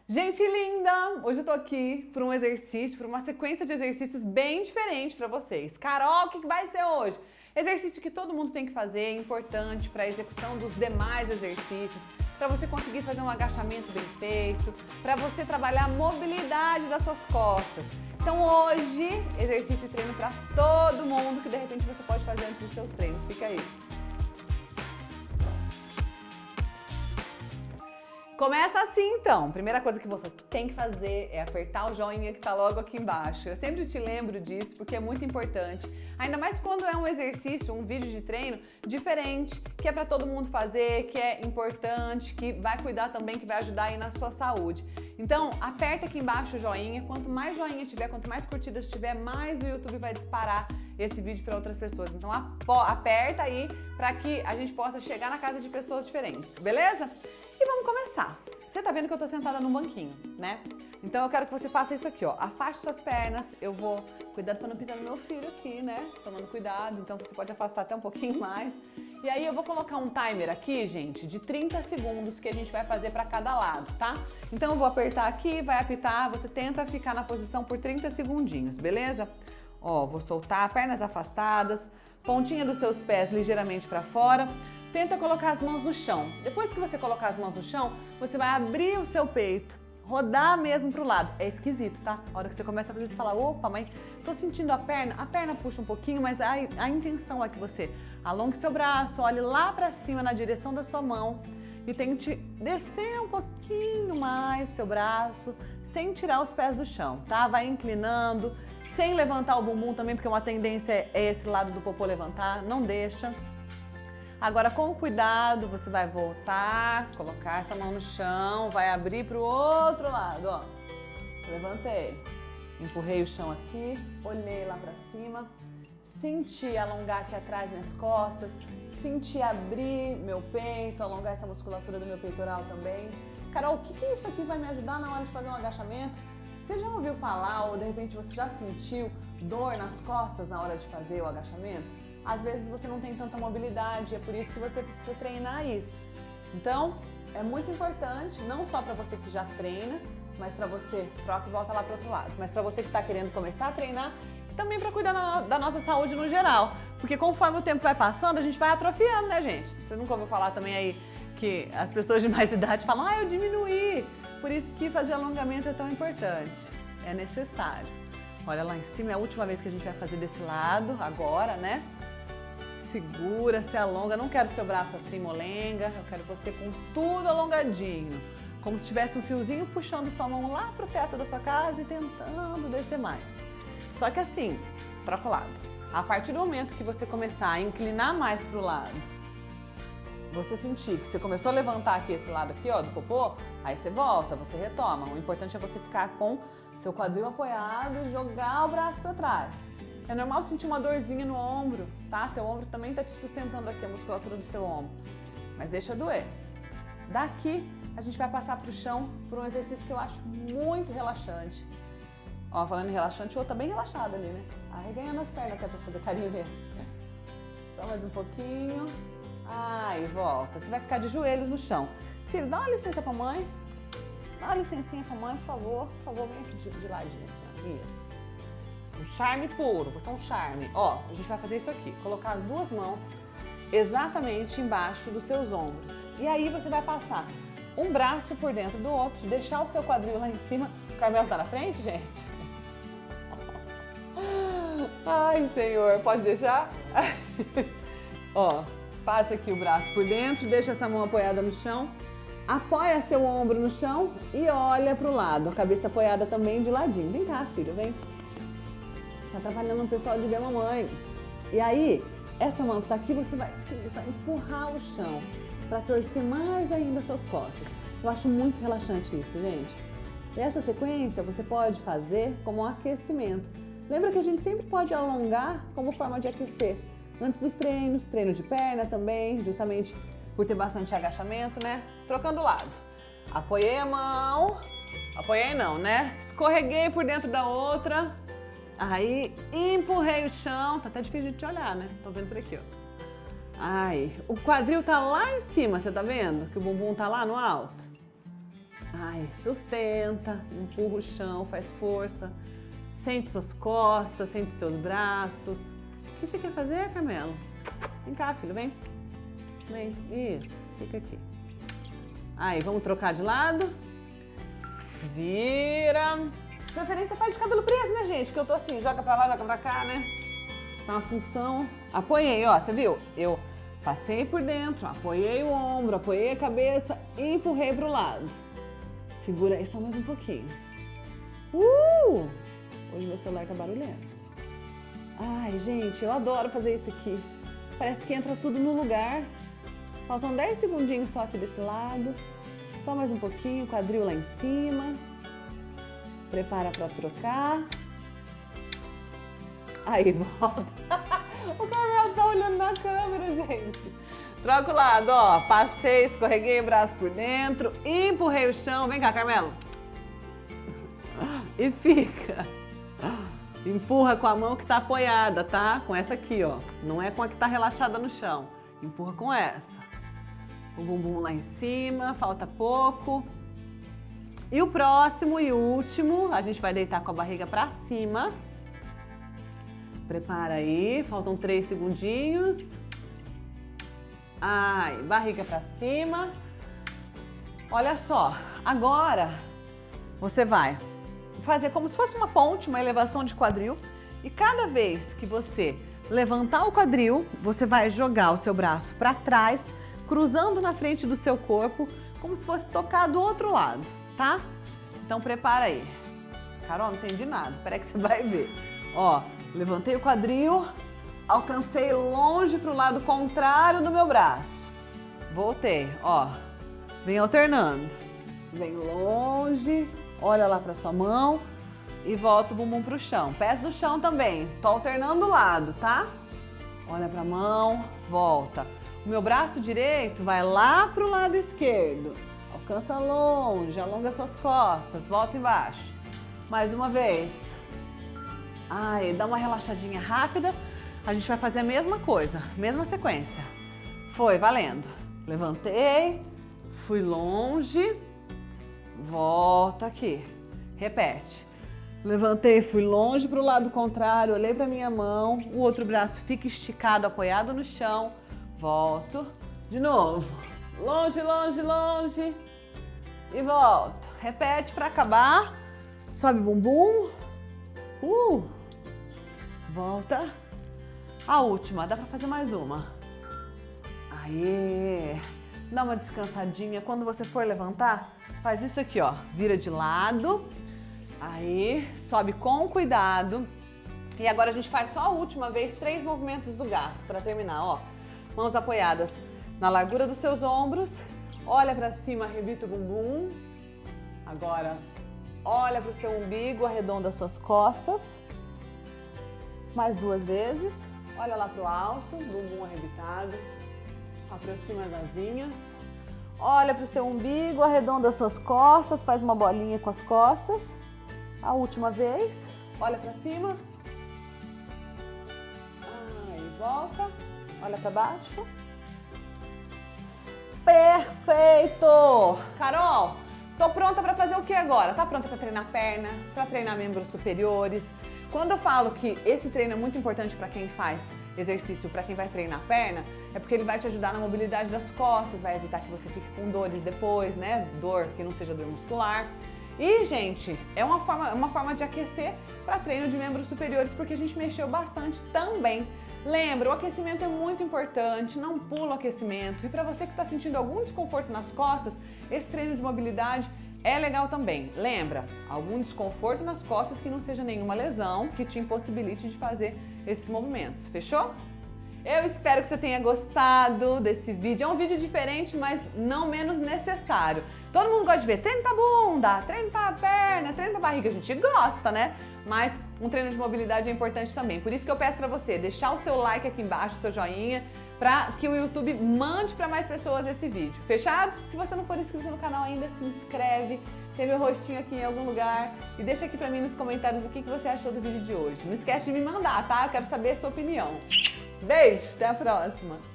Gente linda! Hoje eu tô aqui por um exercício, por uma sequência de exercícios bem diferente pra vocês. Carol, o que vai ser hoje? Exercício que todo mundo tem que fazer, é importante para a execução dos demais exercícios, para você conseguir fazer um agachamento bem feito, para você trabalhar a mobilidade das suas costas. Então hoje, exercício de treino para todo mundo que de repente você pode fazer antes dos seus treinos. Fica aí. Começa assim então, primeira coisa que você tem que fazer é apertar o joinha que está logo aqui embaixo. Eu sempre te lembro disso porque é muito importante, ainda mais quando é um exercício, um vídeo de treino diferente, que é para todo mundo fazer, que é importante, que vai cuidar também, que vai ajudar aí na sua saúde. Então aperta aqui embaixo o joinha, quanto mais joinha tiver, quanto mais curtidas tiver, mais o YouTube vai disparar esse vídeo para outras pessoas. Então aperta aí para que a gente possa chegar na casa de pessoas diferentes, beleza? E vamos começar. Você tá vendo que eu tô sentada num banquinho, né? Então eu quero que você faça isso aqui, ó. Afaste suas pernas. Eu vou... Cuidado pra não pisar no meu filho aqui, né? Tomando cuidado. Então você pode afastar até um pouquinho mais. E aí eu vou colocar um timer aqui, gente, de 30 segundos que a gente vai fazer pra cada lado, tá? Então eu vou apertar aqui, vai apitar. Você tenta ficar na posição por 30 segundinhos, beleza? Ó, vou soltar, pernas afastadas. Pontinha dos seus pés ligeiramente pra fora. Tenta colocar as mãos no chão. Depois que você colocar as mãos no chão, você vai abrir o seu peito, rodar mesmo pro lado. É esquisito, tá? A hora que você começa a fazer, você fala, opa, mas tô sentindo a perna puxa um pouquinho, mas a intenção é que você alongue seu braço, olhe lá pra cima na direção da sua mão e tente descer um pouquinho mais seu braço, sem tirar os pés do chão, tá? Vai inclinando, sem levantar o bumbum também, porque uma tendência é esse lado do popô levantar, não deixa. Agora, com cuidado, você vai voltar, colocar essa mão no chão, vai abrir para o outro lado, ó. Levantei, empurrei o chão aqui, olhei lá para cima, senti alongar aqui atrás minhas costas, senti abrir meu peito, alongar essa musculatura do meu peitoral também. Carol, o que isso aqui vai me ajudar na hora de fazer um agachamento? Você já ouviu falar ou de repente você já sentiu dor nas costas na hora de fazer o agachamento? Às vezes você não tem tanta mobilidade, é por isso que você precisa treinar isso. Então, é muito importante, não só para você que já treina, mas para você, troca e volta lá para o outro lado, mas para você que está querendo começar a treinar, também para cuidar da nossa saúde no geral. Porque conforme o tempo vai passando, a gente vai atrofiando, né, gente? Você nunca ouviu falar também aí que as pessoas de mais idade falam, eu diminuí. Por isso que fazer alongamento é tão importante, é necessário. Olha lá em cima, é a última vez que a gente vai fazer desse lado, agora, né? Segura, se alonga, não quero seu braço assim molenga, eu quero você com tudo alongadinho, como se tivesse um fiozinho puxando sua mão lá pro teto da sua casa e tentando descer mais. Só que assim, troca o lado. A partir do momento que você começar a inclinar mais pro lado, você sentir que você começou a levantar aqui esse lado aqui, ó, do popô, aí você volta, você retoma. O importante é você ficar com seu quadril apoiado e jogar o braço para trás. É normal sentir uma dorzinha no ombro, tá? Teu ombro também tá te sustentando aqui, a musculatura do seu ombro. Mas deixa doer. Daqui, a gente vai passar pro chão por um exercício que eu acho muito relaxante. Ó, falando em relaxante, o outro tá bem relaxado ali, né? Arreganhando as pernas até pra fazer carinho nele. Só mais um pouquinho. Aí, volta. Você vai ficar de joelhos no chão. Filho, dá uma licença pra mãe. Dá uma licencinha pra mãe, por favor. Por favor, vem aqui de ladinho, assim, ó. Isso. Um charme puro, você é um charme. Ó, a gente vai fazer isso aqui, colocar as duas mãos exatamente embaixo dos seus ombros. E aí você vai passar um braço por dentro do outro, deixar o seu quadril lá em cima. O Carmelo tá na frente, gente? Ai, Senhor, pode deixar? Ó, passa aqui o braço por dentro, deixa essa mão apoiada no chão. Apoia seu ombro no chão e olha pro lado, a cabeça apoiada também de ladinho. Vem cá, filho, vem. Tá trabalhando um pessoal de ver a mamãe. E aí, essa mão que tá aqui, você vai empurrar o chão para torcer mais ainda suas costas. Eu acho muito relaxante isso, gente. E essa sequência você pode fazer como um aquecimento. Lembra que a gente sempre pode alongar como forma de aquecer. Antes dos treinos, treino de perna também, justamente por ter bastante agachamento, né? Trocando lado. Apoiei a mão. Apoiei não, né? Escorreguei por dentro da outra. Aí, empurrei o chão, tá até difícil de te olhar, né? Tô vendo por aqui, ó. Ai, o quadril tá lá em cima, você tá vendo? Que o bumbum tá lá no alto. Ai, sustenta, empurra o chão, faz força. Sente suas costas, sente seus braços. O que você quer fazer, Carmelo? Vem cá, filho, vem. Vem, isso, fica aqui. Aí, vamos trocar de lado. Vira. Preferência faz de cabelo preso, né, gente? Que eu tô assim, joga pra lá, joga pra cá, né? Tá uma função. Apoiei, ó, você viu? Eu passei por dentro, apoiei o ombro, apoiei a cabeça e empurrei pro lado. Segura aí só mais um pouquinho. Hoje meu celular tá barulhento. Ai, gente, eu adoro fazer isso aqui. Parece que entra tudo no lugar. Faltam 10 segundinhos só aqui desse lado. Só mais um pouquinho, quadril lá em cima. Prepara pra trocar. Aí, volta. O Carmelo tá olhando na câmera, gente. Troca o lado, ó. Passei, escorreguei o braço por dentro, empurrei o chão. Vem cá, Carmelo. E fica. Empurra com a mão que tá apoiada, tá? Com essa aqui, ó. Não é com a que tá relaxada no chão. Empurra com essa. O bumbum lá em cima, falta pouco. E o próximo e último, a gente vai deitar com a barriga pra cima. Prepara aí, faltam 3 segundinhos. Ai, barriga pra cima. Olha só, agora você vai fazer como se fosse uma ponte, uma elevação de quadril. E cada vez que você levantar o quadril, você vai jogar o seu braço pra trás, cruzando na frente do seu corpo, como se fosse tocar do outro lado, tá? Então prepara aí. Carol, não entendi nada, peraí que você vai ver. Ó, levantei o quadril, alcancei longe pro lado contrário do meu braço. Voltei, ó. Vem alternando. Vem longe, olha lá pra sua mão e volta o bumbum pro chão. Pés no chão também. Tô alternando o lado, tá? Olha pra mão, volta. O meu braço direito vai lá pro lado esquerdo. Alcança longe, alonga suas costas, volta embaixo. Mais uma vez. Ai, dá uma relaxadinha rápida. A gente vai fazer a mesma coisa, mesma sequência. Foi, valendo. Levantei, fui longe, volta aqui. Repete. Levantei, fui longe para o lado contrário, olhei para minha mão, o outro braço fica esticado, apoiado no chão. Volto. De novo. Longe, longe, longe. E volto. Repete para acabar. Sobe o bumbum. Volta. A última, dá pra fazer mais uma. Aê! Dá uma descansadinha. Quando você for levantar, faz isso aqui, ó. Vira de lado. Aí, sobe com cuidado. E agora a gente faz só a última vez 3 movimentos do gato pra terminar, ó. Mãos apoiadas na largura dos seus ombros. Olha pra cima, arrebita o bumbum. Agora, olha pro seu umbigo, arredonda as suas costas. Mais 2 vezes. Olha lá pro alto, bumbum arrebitado. Aproxima as asinhas. Olha pro seu umbigo, arredonda as suas costas, faz uma bolinha com as costas. A última vez. Olha pra cima. Aí, volta. Olha pra baixo. Perfeito! Carol, tô pronta pra fazer o que agora? Tá pronta pra treinar perna, pra treinar membros superiores? Quando eu falo que esse treino é muito importante para quem faz exercício, para quem vai treinar perna, é porque ele vai te ajudar na mobilidade das costas, vai evitar que você fique com dores depois, né? Dor que não seja dor muscular. E, gente, é uma forma de aquecer para treino de membros superiores, porque a gente mexeu bastante também. Lembra, o aquecimento é muito importante, não pula o aquecimento. E para você que está sentindo algum desconforto nas costas, esse treino de mobilidade é legal também. Lembra, algum desconforto nas costas que não seja nenhuma lesão que te impossibilite de fazer esses movimentos. Fechou? Eu espero que você tenha gostado desse vídeo. É um vídeo diferente, mas não menos necessário. Todo mundo gosta de ver treino pra bunda, treino pra perna, treino pra barriga. A gente gosta, né? Mas um treino de mobilidade é importante também. Por isso que eu peço pra você deixar o seu like aqui embaixo, o seu joinha, para que o YouTube mande para mais pessoas esse vídeo. Fechado? Se você não for inscrito no canal ainda, se inscreve, tem meu rostinho aqui em algum lugar e deixa aqui para mim nos comentários o que você achou do vídeo de hoje. Não esquece de me mandar, tá? Eu quero saber a sua opinião. Beijo, até a próxima!